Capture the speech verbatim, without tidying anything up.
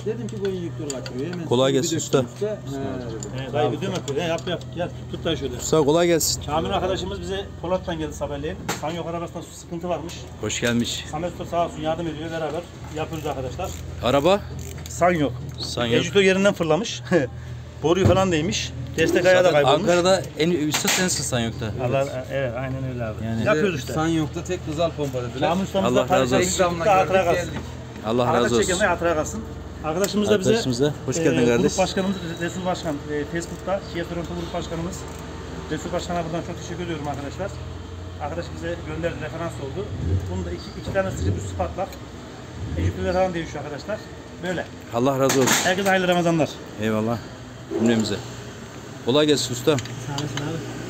Dedim ki bu injektör kaçırıyor. Hemen Kolay bir gelsin döktüm usta. üste. He, He, dayı video mu yapıyor? He, yap yap. Gel tut da şöyle. Usta kolay gelsin. Kamil arkadaşımız bize Polat'tan geldi sabahleyin. Sanyok arabasında su sıkıntı varmış. Hoş gelmiş. Samet Usta sağ olsun yardım ediyor, beraber yapıyoruz arkadaşlar. Araba? Sanyok. Sanyok. Ejito yerinden fırlamış. Boruyu falan değmiş. Destek ayağı da Zaten kaybolmuş. Ankara'da en üstad sensin Sanyok'ta. Allah, evet aynen öyle abi. Yani- Yapıyoruz işte. Sanyok'ta tek kızal pompa dediler. Kamil ustamız Allah da razı olsun. kardeşimiz de hatıra kalsın. Allah Arada razı olsun. çekilmeye hatıra kalsın. Arkadaşımız da bize Arkadaşımız da. Hoş geldin e, kardeş. Grup başkanımız Resul Başkan e, Facebook'ta Kia Toronto grup başkanımız Resul Başkan'a buradan çok teşekkür ediyorum arkadaşlar. Arkadaş bize gönderdi, referans oldu. Bunda iki, iki tane sıcak üstü patlak. Ejiptiler falan değişiyor arkadaşlar. Böyle. Allah razı olsun. Herkese hayırlı Ramazanlar. Eyvallah. Cümlemize. Kolay gelsin usta. Sağ olasın abi.